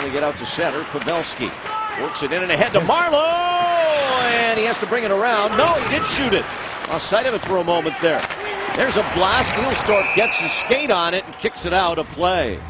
finally get out to center. Pavelski works it in and ahead to Marleau, and he has to bring it around. No, he did shoot it. Lost sight of it for a moment there. There's a blast. Nielstorp gets his skate on it and kicks it out of play.